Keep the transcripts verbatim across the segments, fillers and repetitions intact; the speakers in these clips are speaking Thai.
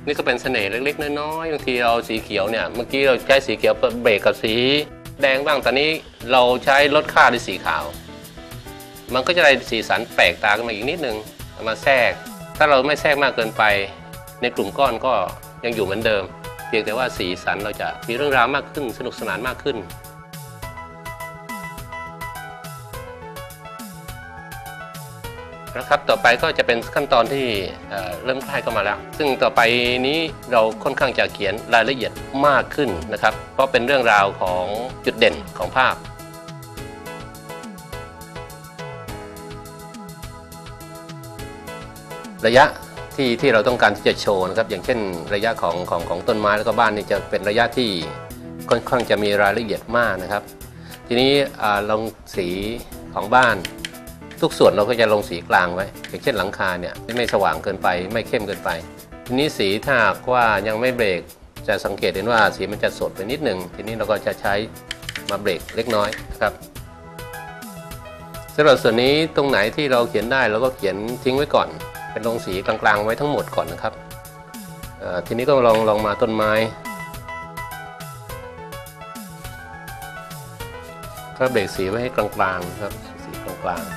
นี่ก็เป็นเสน่ห์เล็กๆน้อยๆบางทีเราสีเขียวเนี่ยเมื่อกี้เราใช้สีเขียวเบรกกับสีแดงบ้างตอนนี้เราใช้ลดค่าด้วยสีขาวมันก็จะได้สีสันแปลกตาขึ้นมาอีกนิดนึงมาแทรกถ้าเราไม่แทรกมากเกินไปในกลุ่มก้อนก็ยังอยู่เหมือนเดิมเพียงแต่ว่าสีสันเราจะมีเรื่องราวมากขึ้นสนุกสนานมากขึ้นนะครับต่อไปก็จะเป็นขั้นตอนที่เริ่มคล้ายเข้ามาแล้วซึ่งต่อไปนี้เราค่อนข้างจะเขียนรายละเอียดมากขึ้นนะครับเพราะเป็นเรื่องราวของจุดเด่นของภาพระยะที่ที่เราต้องการที่จะโชว์นะครับอย่างเช่นระยะของของของต้นไม้แล้วก็บ้านนี่จะเป็นระยะที่ค่อนข้างจะมีรายละเอียดมากนะครับทีนี้ลงสีของบ้านทุกส่วนเราก็จะลงสีกลางไว้อย่างเช่นหลังคาเนี่ยไม่สว่างเกินไปไม่เข้มเกินไปทีนี้สีถ้าว่ายังไม่เบรกจะสังเกตเห็นว่าสีมันจะสดไปนิดหนึ่งทีนี้เราก็จะใช้มาเบรกเล็กน้อยนะครับสำหรับส่วนนี้ตรงไหนที่เราเขียนได้เราก็เขียนทิ้งไว้ก่อนเป็นลงสีกลางๆไว้ทั้งหมดก่อนนะครับทีนี้ก็ลองลองมาต้นไม้ก็เบรกสีไว้ให้กลางๆครับสีกลางๆ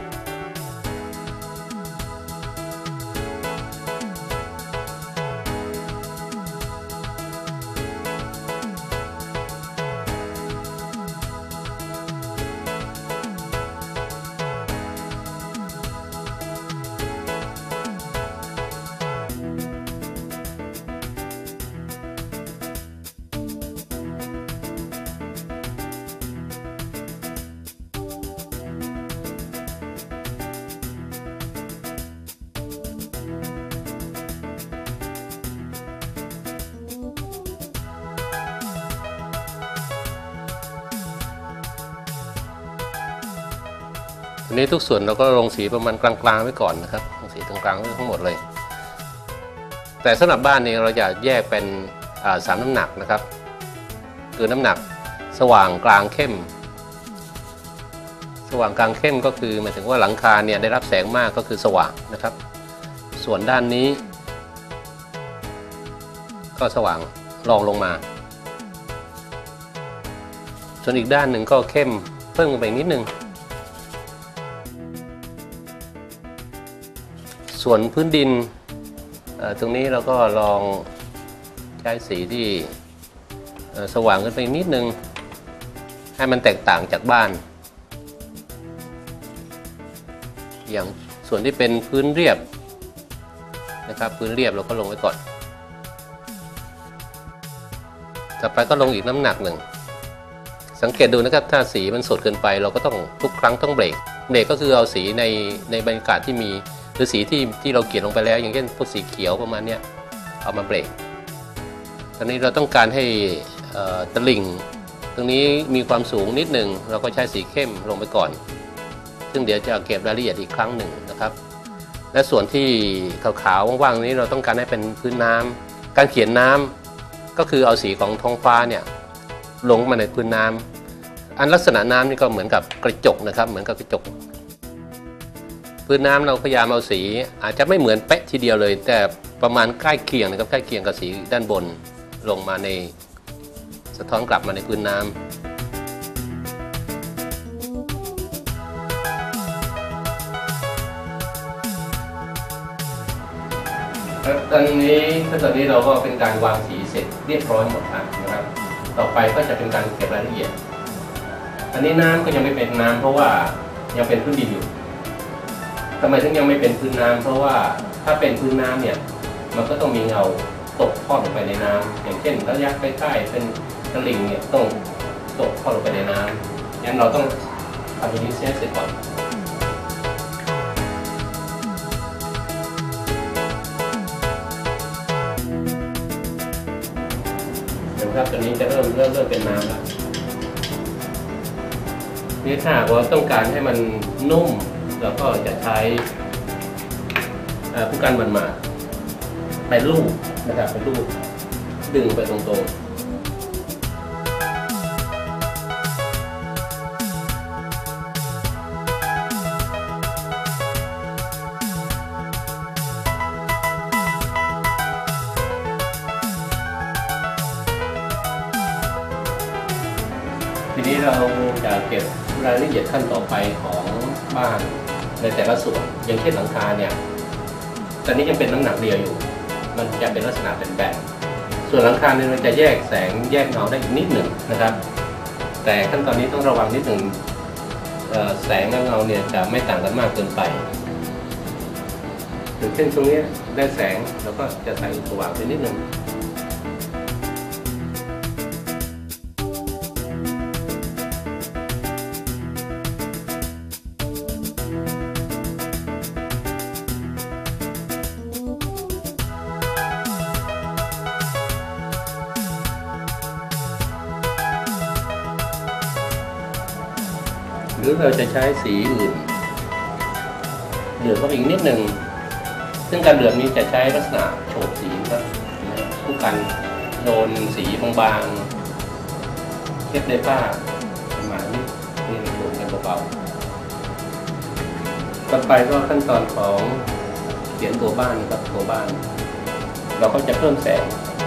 ทีนี้ทุกส่วนเราก็ลงสีประมาณกลางๆไว้ก่อนนะครับลงสีตรงกลางไว้ทั้งหมดเลยแต่สำหรับบ้านนี้เราจะแยกเป็นสามน้ำหนักนะครับคือน้ำหนักสว่างกลางเข้มสว่างกลางเข้มก็คือหมายถึงว่าหลังคาเนี่ยได้รับแสงมากก็คือสว่างนะครับส่วนด้านนี้ก็สว่างรองลงมาส่วนอีกด้านหนึ่งก็เข้มเพิ่มไปนิดนึงส่วนพื้นดินตรงนี้เราก็ลองใช้สีที่สว่างขึ้นไปนิดนึงให้มันแตกต่างจากบ้านอย่างส่วนที่เป็นพื้นเรียบนะครับพื้นเรียบเราก็ลงไว้ก่อนต่อไปก็ลงอีกน้ำหนักหนึ่งสังเกตดูนะครับถ้าสีมันสดเกินไปเราก็ต้องทุกครั้งต้องเบรกเบรกก็คือเอาสีในในบรรยากาศที่มีหรือสีที่ที่เราเขียนลงไปแล้วอย่างเช่นพวกสีเขียวประมาณนี้เอามาเบรกตอนนี้เราต้องการให้ตลิ่งตรงนี้มีความสูงนิดหนึ่งเราก็ใช้สีเข้มลงไปก่อนซึ่งเดี๋ยวจะเก็บรายละเอียดอีกครั้งหนึ่งนะครับและส่วนที่ขาวๆว่างๆนี้เราต้องการให้เป็นพื้นน้ำการเขียนน้ำก็คือเอาสีของท้องฟ้าเนี่ยลงมาในพื้นน้ำอันลักษณะน้ำนี่ก็เหมือนกับกระจกนะครับเหมือนกับกระจกพื้นน้ำเราพยายามเอาสีอาจจะไม่เหมือนเป๊ะทีเดียวเลยแต่ประมาณใกล้เคียงนะครับใกล้เคียงกับสีด้านบนลงมาในสะท้อนกลับมาในพื้นน้ำตอนนี้ตอนนี้เราก็เป็นการวางสีเสร็จเรียบร้อยหมดแล้วนะครับต่อไปก็จะเป็นการเก็บรายละเอียดอันนี้น้ำก็ยังไม่เป็นน้ำเพราะว่ายังเป็นพื้นดินอยู่ทำไมถึงยังไม่เป็นพื้นน้ำเพราะว่าถ้าเป็นพื้นน้ำเนี่ยมันก็ต้องมีเงาตกทอดลงไปในน้ำอย่างเช่นระยะใกล้ๆเป็นตลิ่งเนี่ยต้องตกทอดลงไปในน้ำงั้นเราต้องทำตรงนี้เสร็จก่อนนะครับตอนนี้จะเริ่มเริ่มเริ่มเป็นน้ำแล้วนี่ถ้าว่าต้องการให้มันนุ่มเราก็จะใช้ผู้กันมันมาไปลูบนะครับไปลูบดึงไปตรงๆนี้เราจะเก็บรายละเอียดขั้นต่อไปของบ้านในแต่ละส่วนอย่างเช่นหลังคาเนี่ยตอนนี้ยังเป็นน้ำหนักเดียวอยู่มันจะเป็นลักษณะเป็นแบนส่วนหลังคาเนี่ยมันจะแยกแสงแยกเงาได้อีกนิดหนึ่งนะครับแต่ขั้นตอนนี้ต้องระวังนิดหนึ่งแสงและเงาเนี่ยจะไม่ต่างกันมากเกินไปถึงเช่นตรงนี้ได้แสงแล้วก็จะใส่สว่างไปนิดหนึ่งหรือเราจะใช้สีอื่นเหลือบเข้าไปอีกนิดหนึ่งซึ่งการเหลือบนี้จะใช้ลักษณะโฉบสีครับผู้กันโดนสีบางๆเช็ดด้วยผ้าประมาณนี้นี่โฉบกันเบาๆต่อไปก็ขั้นตอนของเขียนตัวบ้านครับตัวบ้านเราก็จะเพิ่มแสง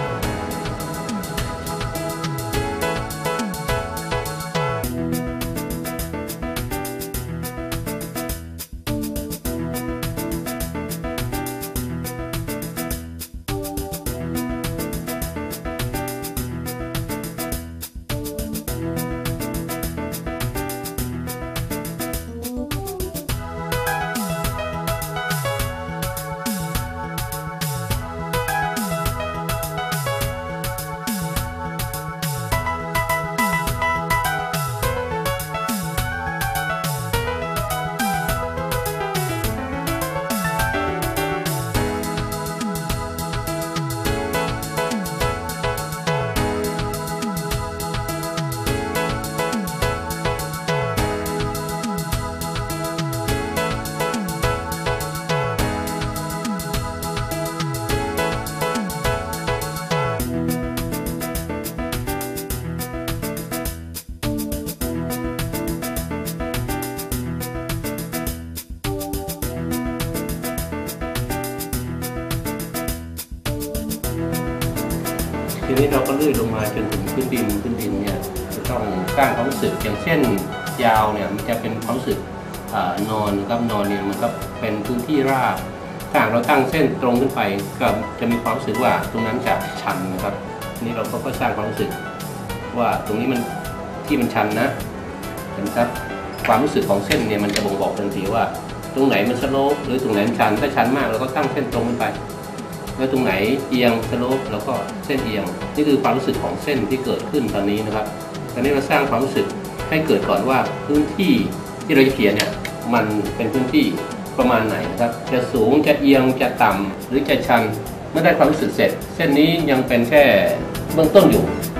ทีนี้เราก็เลื่อยลงมาจนถึงพื้นดินพื้นดินเนี่ยจะต้องสร้างความรู้สึกอย่างเช่นยาวเนี่ยมันจะเป็นความรู้สึกนอนกับนอนเนี่ยมันก็เป็นพื้นที่ราบถ้าเราตั้งเส้นตรงขึ้นไปก็จะมีความรู้สึกว่าตรงนั้นจะชันนะครับนี่เราก็สร้างความรู้สึกว่าตรงนี้มันที่มันชันนะเห็นครับความรู้สึกของเส้นเนี่ยมันจะบ่งบอกทันทีว่าตรงไหนมันสโลปหรือตรงไหนมันชันถ้าชันมากเราก็ตั้งเส้นตรงขึ้นไปแล้วตรงไหนเอียงสโลปแล้วก็เส้นเอียงนี่คือความรู้สึกของเส้นที่เกิดขึ้นตอนนี้นะครับตอนนี้เราสร้างความรู้สึกให้เกิดก่อนว่าพื้นที่ที่เราจะเขียนเนี่ยมันเป็นพื้นที่ประมาณไหนนะครับจะสูงจะเอียงจะต่ำหรือจะชันเมื่อได้ความรู้สึกเสร็จเส้นนี้ยังเป็นแค่เบื้องต้นอยู่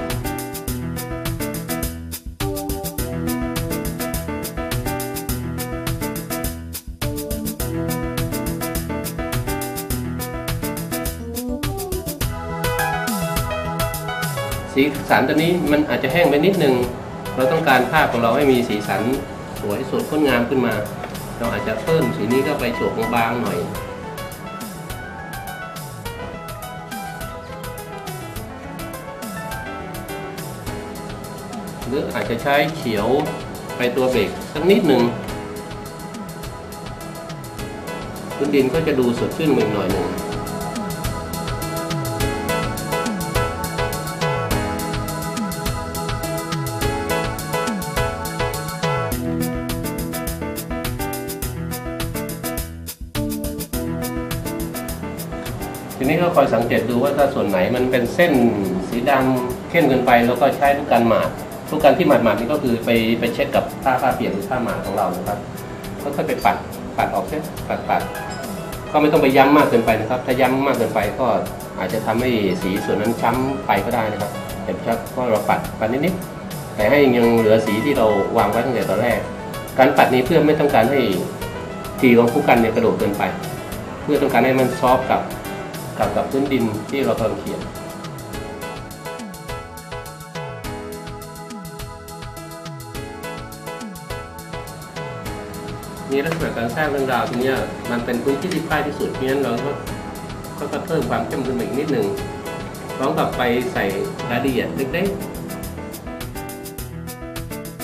สีสันตัวนี้มันอาจจะแห้งไปนิดนึงเราต้องการภาพของเราให้มีสีสันสวยสดงดงามขึ้นมาเราอาจจะเพิ่มสีนี้เข้าไปโฉบบางๆหน่อยหรืออาจจะใช้เขียวไปตัวเบรกสักนิดหนึ่งพื้นดินก็จะดูสดชื่นอีกหน่อยหนึ่งทีนี้ก็คอยสังเกตดูว่าถ้าส่วนไหนมันเป็นเส้นสีดำเข้มเกินไปแล้วก็ใช้ลูกกันหมาดลูกกันที่หมาดๆนี่ก็คือไปไปเช็ดกับผ้าผ้าเปียกหรือผ้าหมาดของเรานะครับก็ค่อยไปปัดปัดออกเส้นปัดปัดก็ไม่ต้องไปย้ำมากเกินไปนะครับถ้าย้ำมากเกินไปก็อาจจะทำให้สีส่วนนั้นช้ำไปก็ได้นะครับเห็นครับก็เราปัดปัดนิดๆแต่ให้ยังเหลือสีที่เราวางไว้ตั้งแต่ตอนแรกการปัดนี้เพื่อไม่ต้องการให้สีของผู้กันเนี่ยกระโดดเกินไปเพื่อต้องการให้มันซอฟกับกับกับพื้นดินที่เรากำลังเขียนนี่ลักษณะการสร้างเรื่องราวตรงนี้มันเป็นพื้นที่ที่ใกล้ที่สุดเพราะฉะนั้นเราก็ก็เพิ่มความเข้มข้นอีกนิดหนึ่งพร้อมกับไปใส่รายละเอียดเล็กๆ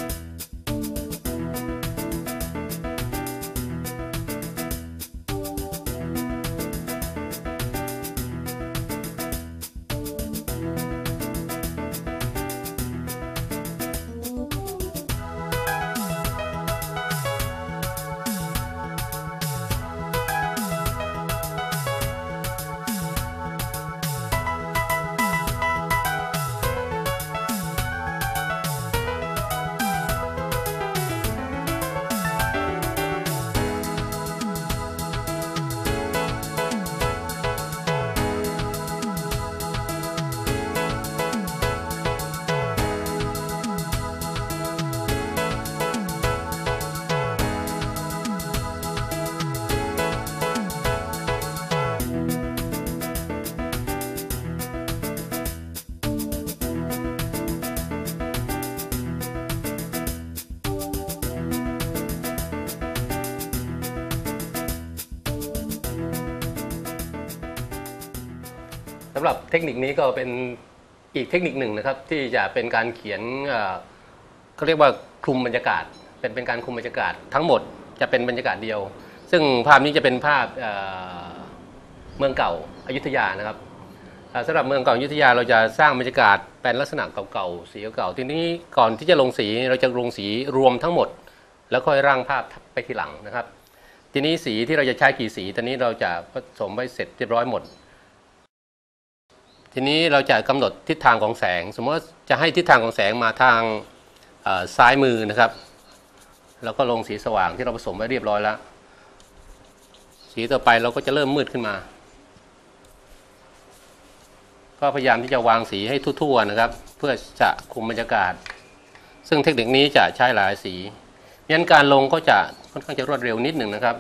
สำหรับเทคนิคนี้ก็เป็นอีกเทคนิคหนึ่งนะครับที่จะเป็นการเขียนเขาเรียกว่าคลุมบรรยากาศเป็นเป็นการคลุมบรรยากาศทั้งหมดจะเป็นบรรยากาศเดียวซึ่งภาพนี้จะเป็นภาพเมืองเก่าอยุธยานะครับสำหรับเมืองเก่าอยุธยาเราจะสร้างบรรยากาศเป็นลักษณะเก่าๆสีเก่าๆทีนี้ก่อนที่จะลงสีเราจะลงสีรวมทั้งหมดแล้วค่อยร่างภาพไปทีหลังนะครับทีนี้สีที่เราจะใช้กี่สีตอนนี้เราจะผสมไว้เสร็จเรียบร้อยหมดทีนี้เราจะกำหนดทิศทางของแสงสมมติว่าจะให้ทิศทางของแสงมาทางซ้ายมือนะครับแล้วก็ลงสีสว่างที่เราผสมไว้เรียบร้อยแล้วสีต่อไปเราก็จะเริ่มมืดขึ้นมาก็พยายามที่จะวางสีให้ทั่วๆนะครับเพื่อจะคุมบรรยากาศซึ่งเทคนิคนี้จะใช้หลายสีงั้นการลงก็จะค่อนข้างจะรวดเร็วนิดหนึ่งนะครับ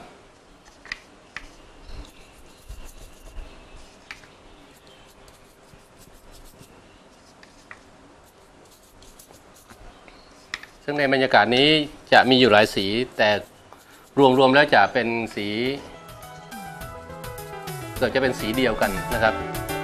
ซึ่งในบรรยากาศนี้จะมีอยู่หลายสีแต่รวมๆแล้วจะเป็นสีเกือบจะเป็นสีเดียวกันนะครับ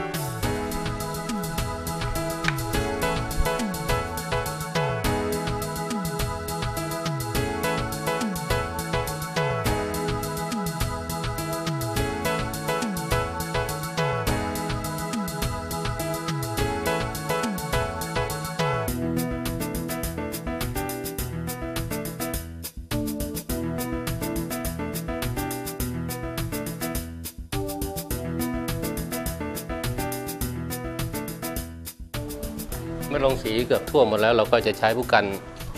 เมื่อลงสีเกือบทั่วหมดแล้วเราก็จะใช้ผู้กัน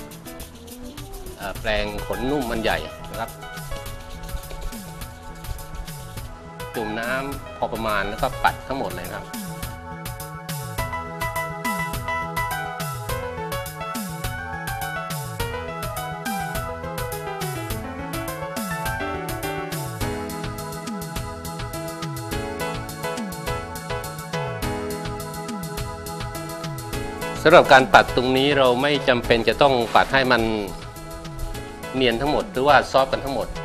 แปรงขนนุ่มมันใหญ่นะครับจุ่มน้ำพอประมาณแล้วก็ปัดทั้งหมดเลยครับสำหรับการปัดตรงนี้เราไม่จำเป็นจะต้องปัดให้มันเนียนทั้งหมดหรือว่าซอฟต์กันทั้งหมด